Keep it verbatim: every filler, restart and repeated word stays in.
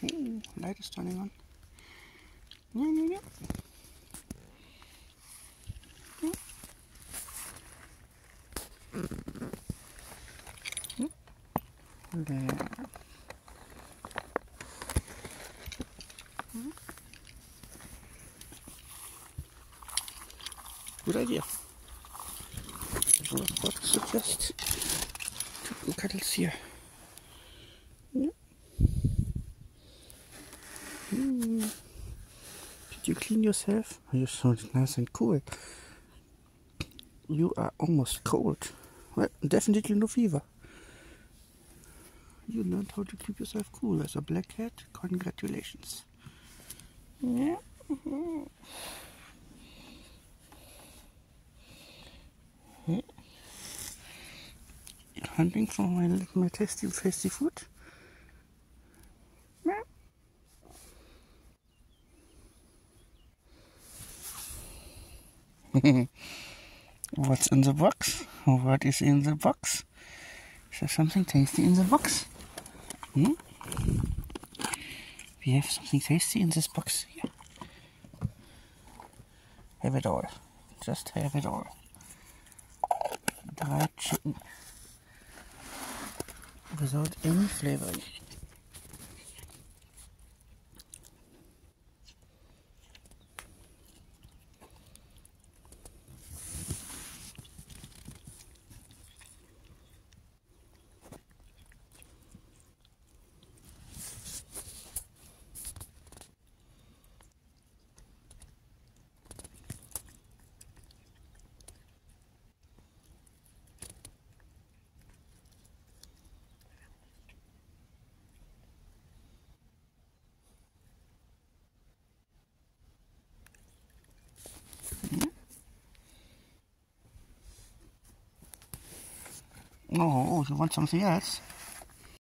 Ooh, light is turning on. Yeah, yeah, yeah. There. Good idea. I was about to suggest two kettles here. Yeah. Mm. Did you clean yourself? You're so nice and cool. You are almost cold. Well, definitely no fever. You learned how to keep yourself cool as a black cat. Congratulations. Yeah. Mm-hmm. Yeah. You're hunting for my, my tasty, tasty food? Yeah. What's in the box? What is in the box? Is there something tasty in the box? Hmm? We have something tasty in this box here. Have it all. Just have it all. Dried chicken. Without any flavoring. Oh, you want something else?